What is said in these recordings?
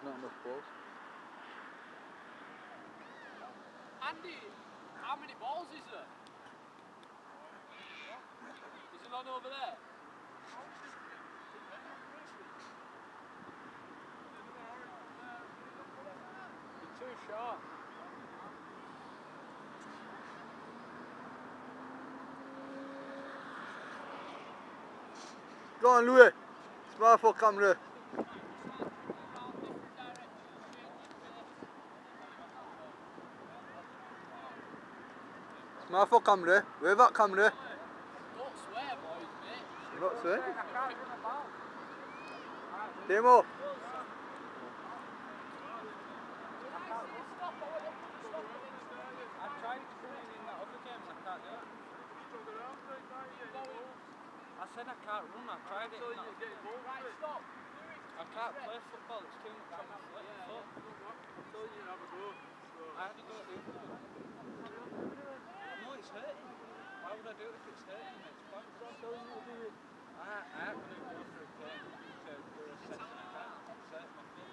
not enough balls. Andy, how many balls is there? Is there none over there? You're too short. Go on, Louis. Smile for camera. Smile for camera. Wave at camera. Don't swear, boys, mate. You're not swearing. I can't run about. Demo. I've tried to put it in that other game and I can't do it. I said I can't run, I tried it. Right, stop. I can't play football, it's too much on my foot. I'm telling you to have a go. I had to go do it. No, it's hurting. Why would I do it if it's hurting? It's fun. I'm telling you to do it. I ain't going to go for a game to do a session. I can't. It's hurting my foot.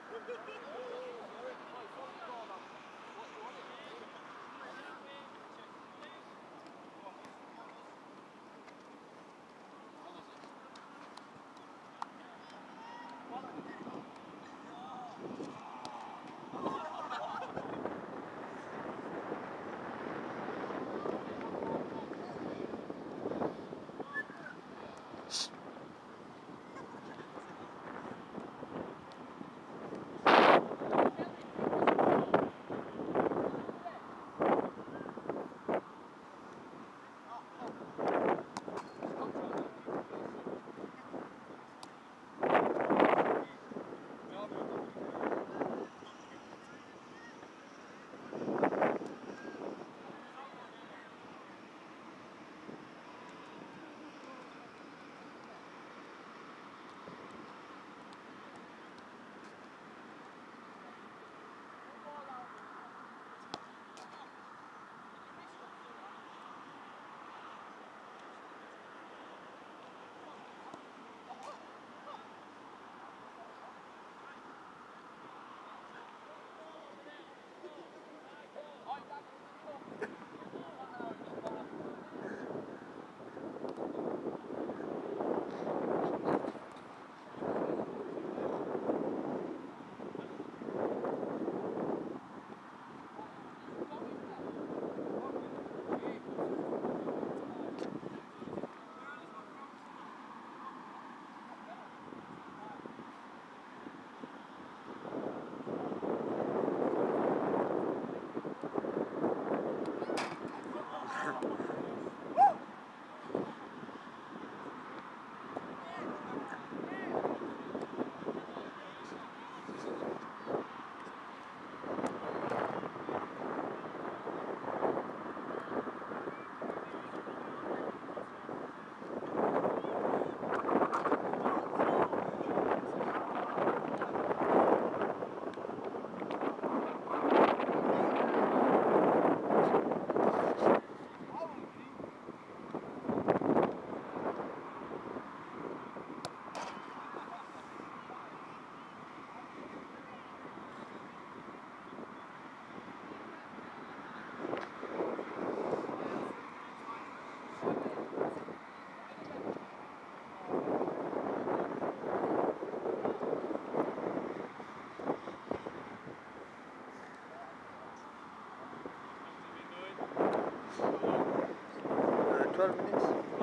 12 minutes.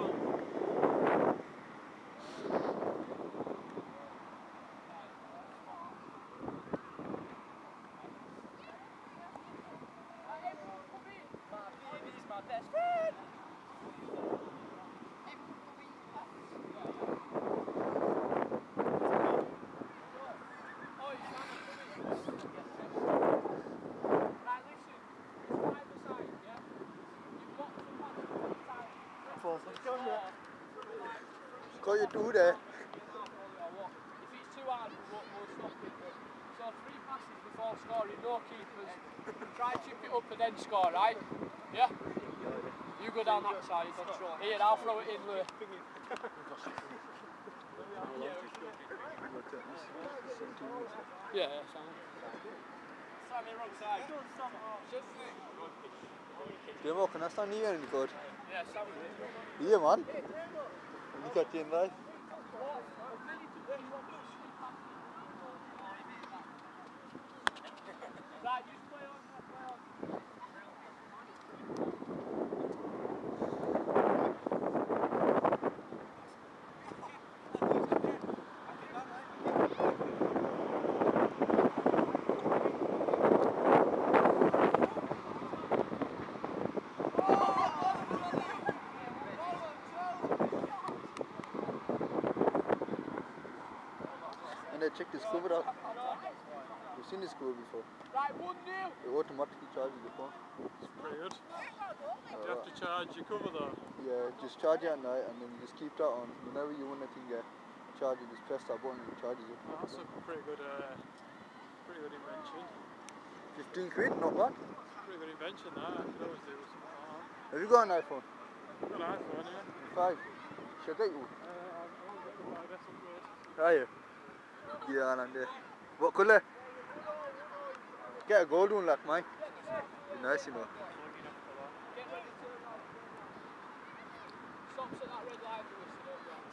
Got you two there. If it's too hard, we'll stop it. So 3 passes before scoring, no keepers. Try chip it up and then score, right? Yeah? You go down that side. Here, I'll throw it in, Lou. Yeah, Sam. Sammy, wrong side. Demo, can I stand here and record? Yeah, Sam. Here, man. You got you in right? Right, just play on, play on. And I checked the scuba out. You've seen the scuba before. Right, 1-0. It automatically charges the phone. It's pretty good. Do you have to charge your cover though? Yeah, just charge it at night and then you just keep that on. Whenever you want anything charge it, just press that button and it charges it. Oh, that's a pretty good invention. 15 quid, not bad. Pretty good invention that. I could always do with something like that. Have you got an iPhone? I've got an iPhone, yeah. 5. Should I get you? I'll get the 5S upgrade. Are you? Yeah, and what colour? Get a gold one like mine. Be nice, you know. Get ready to stops at that red light, Lewis, you don't go.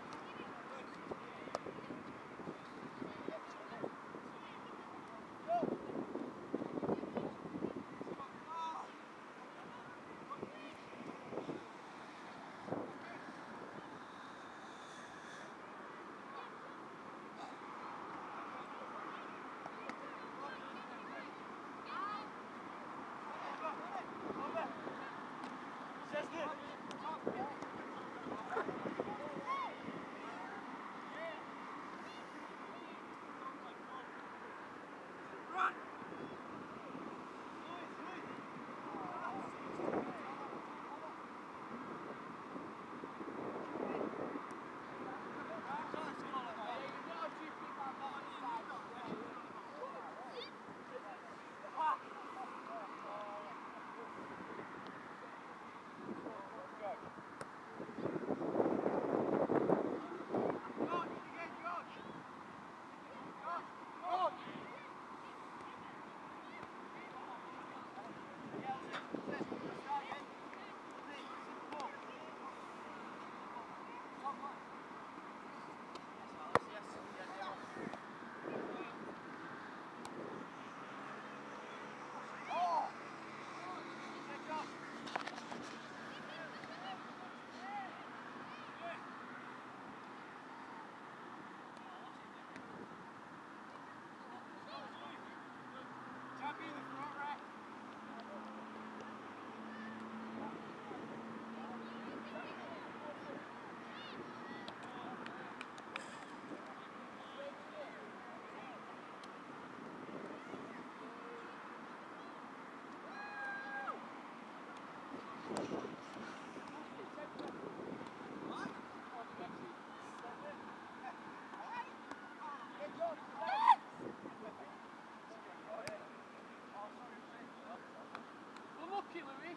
Lucky Lewis.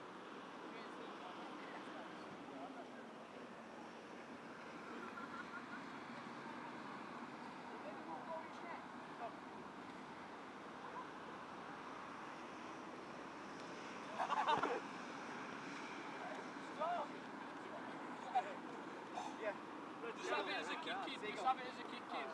Just have it as a kick in. Just have it as a kick in.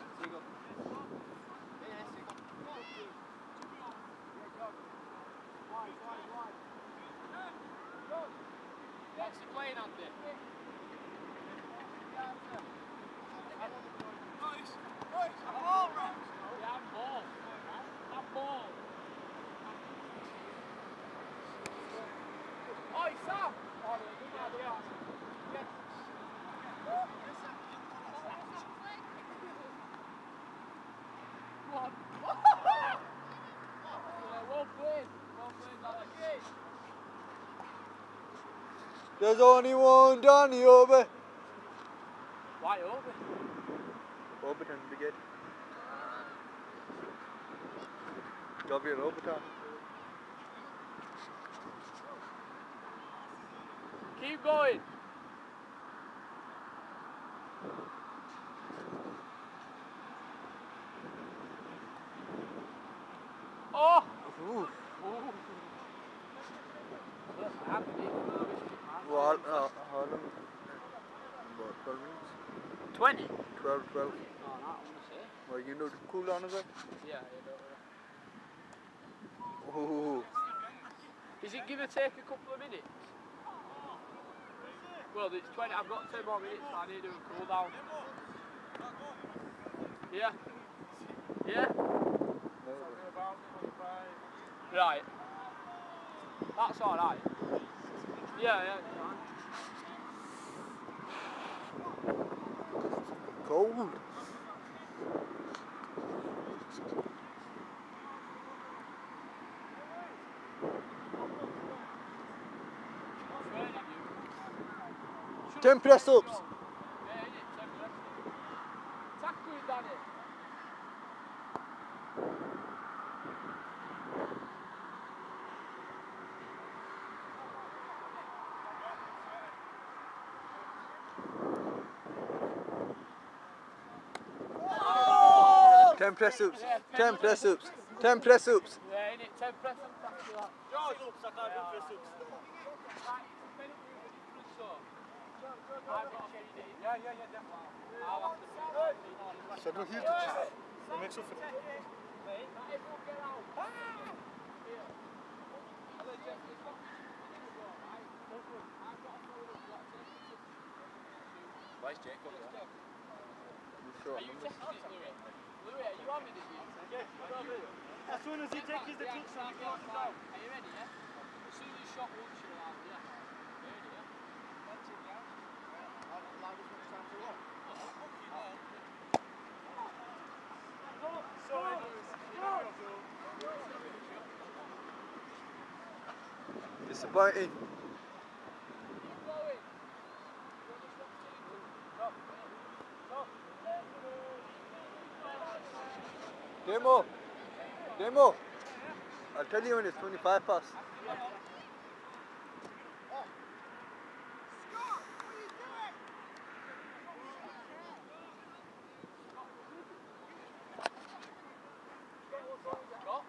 What's he playing, Andy? Yeah, ball. That ball. Oi, Sam! Oh, yeah. Come on. Well played. Well played, Alex. There's only one Danny over. Why over? Overton brigade. Gabriel Overton. Keep going. Oh! Ooh. Well, How long? About 12 minutes. 20? 12. Oh, no, I want to say. Well, you know to cool down a bit? Yeah, Ooh. Is it give or take a couple of minutes? Well, it's 20. I've got 10 more minutes. I need to cool down. Yeah. Yeah. Right. That's all right. Yeah. Cold. Ten press ups. Yeah, innit? 10 press. Tackle it, Danny. Ten press ups. 10 press ups. 10 press ups. Yeah, innit? 10 press ups after that. George, I can't do press ups. Right, it's a minute move in front, so. I've got to feed it in. Yeah, definitely. I'll have to feed it in. So do huge touches. It makes up for it. Not everyone get out. Here. Hello, Jeff. It's not right? I've got to throw it up. Where's Jacob? You sure? Are you texting it, Louis? Louis, are you having it? As soon as he takes the Yeah, kicks, he start closes the down. Are you ready, yeah? As soon as you shot once, you're out, yeah? Ready, yeah? Sorry, Disappointing. Keep going. You want to stop taking? Demo. Demo. I'll tell you when it's 25 past. Go.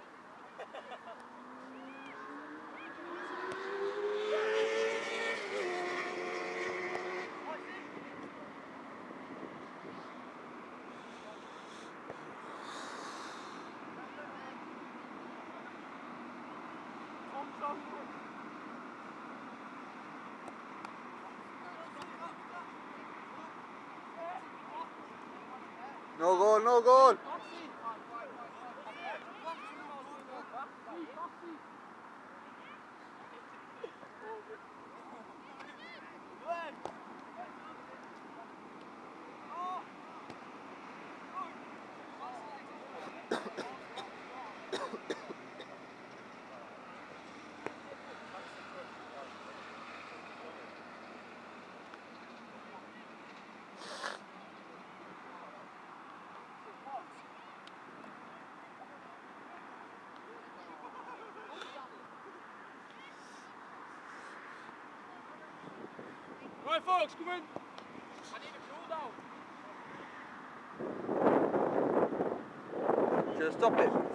No goal, no goal. Right, folks, come in. I need a cool down. Should I stop it?